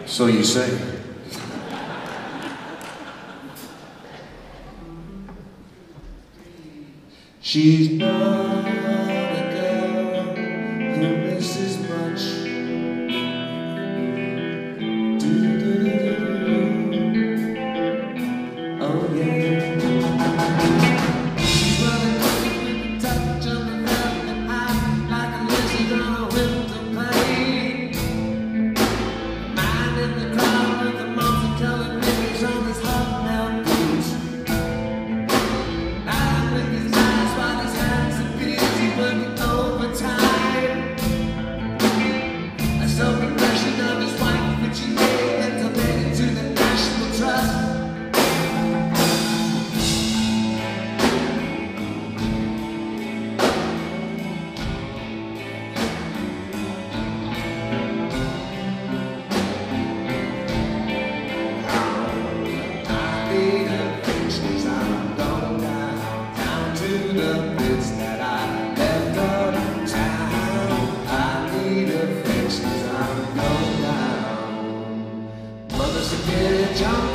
So you say. She's not a girl who misses much. Oh yeah. She's running with the touch of the velvet eye, like a lizard on a winter pane. Man in the crowd with the multicolored mirrors on his hobnail boots. Man with his eyes while his hands are busy working overtime. A self-impression of his wife which he made and donated to the National Trust. John